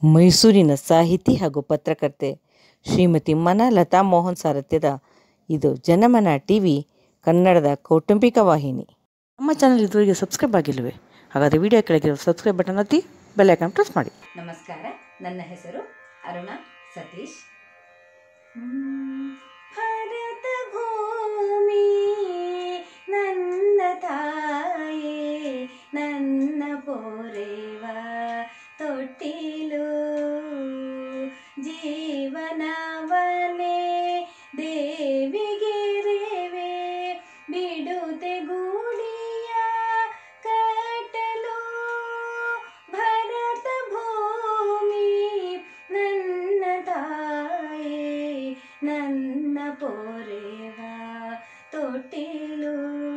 ಮೈಸೂರಿನ ಸಾಹಿತಿ ಹಾಗೂ ಪತ್ರಕರ್ತೆ ಶ್ರೀಮತಿ ಮನಲತಾ ಮೋಹನ್ ಸಾರಥ್ಯದ ಇದು ಜನಮನ ಟಿವಿ ಕನ್ನಡದ ಕೌಟುಂಬಿಕ ವಾಹಿನಿ. ನಮ್ಮ ಚಾನಲ್ ಇದುವರೆಗೆ ಸಬ್ಸ್ಕ್ರೈಬ್ ಆಗಿಲ್ಲವೇ? ಹಾಗಾದರೆ ವಿಡಿಯೋ ಕೆಳಗಿರೋ ಸಬ್ಸ್ಕ್ರೈಬ್ ಬಟನ್ ಒತ್ತಿ ಬೆಲ್ ಐಕಾನ್ ಪ್ರೆಸ್ ಮಾಡಿ. ನಮಸ್ಕಾರ, ನನ್ನ ಹೆಸರು ಅರುಣಾ ಸತೀಶ್. ಭಾರತ ಭೂಮಿ ನನ್ನ ತಾಯೇ, ನನ್ನ ಪೋರೆವ ತೊಟ್ಟಿಲು, ಜೀವನವನೇ ದೇವಿಗೆ ರೇವೆ ಬಿಡುತ್ತೆ ಗೂಡಿಯ ಕಟ್ಟಲು. ಭರತ ಭೂಮಿ ನನ್ನ ತಾಯೇ, ನನ್ನ ಪೋರೆವ ತೊಟ್ಟಿಲು.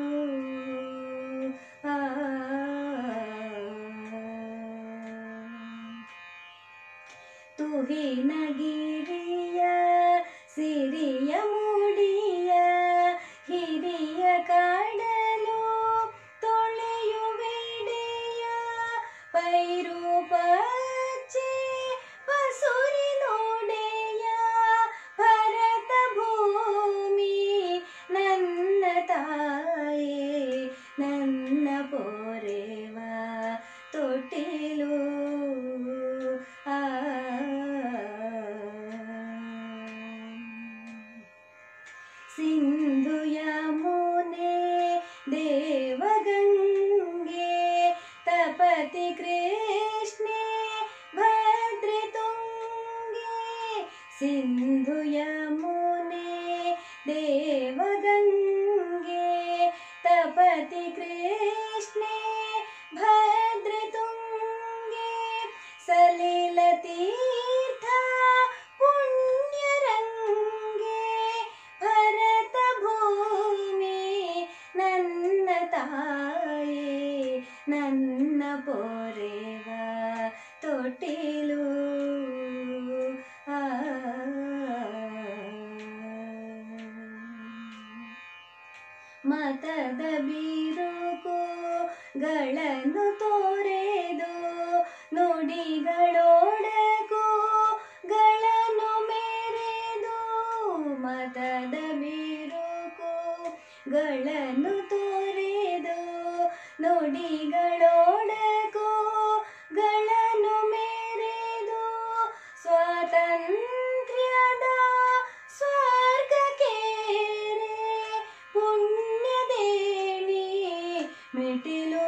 ತುಹಿನಗಿರಿಯ ಸಿರಿಯ ಮುಡಿಯ ಹಿರಿಯ ಕಾಡಲು ತೊಳೆಯುವೆಡೆಯ ಪೈರು ಪಚ್ಚೆ ಪಸುರಿ ನೋಡೆಯ. ಭರತ ಭೂಮಿ ನನ್ನ ತಾಯೇ, ನನ್ನ ಪೋರೆವ ತೊಟ್ಟಿಲು. ಸಿಂಧು ಯಮುನೆ ದೇವಗಂಗೆ ತಪತಿ ಕೃಷ್ಣೆ ಭದ್ರೆ ತುಂಗೆ. ಸಿಂಧು ಯಮುನೆ ದೇವಗಂಗೆ ತಪತಿ ಕೃಷ್ಣೆ ಭದ್ರೆ ತುಂಗೆ. ಸಲಿಲ ತೀರ್ಥ ಪುಣ್ಯರಂಗೆ. ಭರತ ಭೂಮಿ ನನ್ನ ತಾಯೇ, ನನ್ನ ಪೋರೆವ ತೊಟ್ಟಿಲು. ಮತದ ಬಿರುಕುಗಳನ್ನು ತೋರೆದು ನುಡಿಗಳೊಡಕು ಗಳನ್ನು ಮೆರೆದು. ಮತದ ಬಿರುಕುಗಳನ್ನು ತೋರೆದು ನುಡಿಗಳೊಡಕು ಗಳನ್ನು ಮೆರೆದು. ಸ್ವಾತಂತ್ರ್ಯದ ಸ್ವರ್ಗಕ್ಕೇರೆ ಪುಣ್ಯದೇಣಿ ಮೆಟ್ಟಿಲು.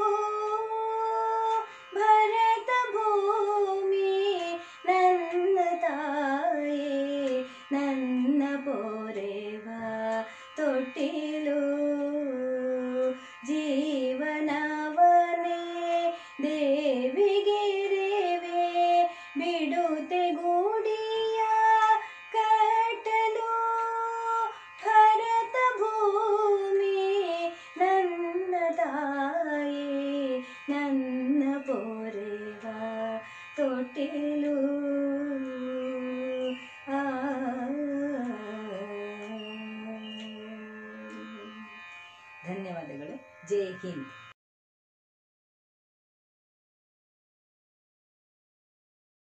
ಭರತ ಭೂಮಿ ನನ್ನ ತಾಯೇ, ನನ್ನ ಪೋರೆವ ತೊಟ್ಟಿಲು. ಜೀವನವನೇ ದೇವಿಗೆ ರೇವೆ ಬಿಡುತ್ತೆ ಗೂಡಿಯ ಕಟ್ಟಲು. ಭರತ ಭೂಮಿ ನನ್ನ ತಾಯೇ, ನನ್ನ ಪೋರೆವ ತೊಟ್ಟಿಲು. ಧನ್ಯವಾದಗಳು. ಜೈ ಹಿಂದ್.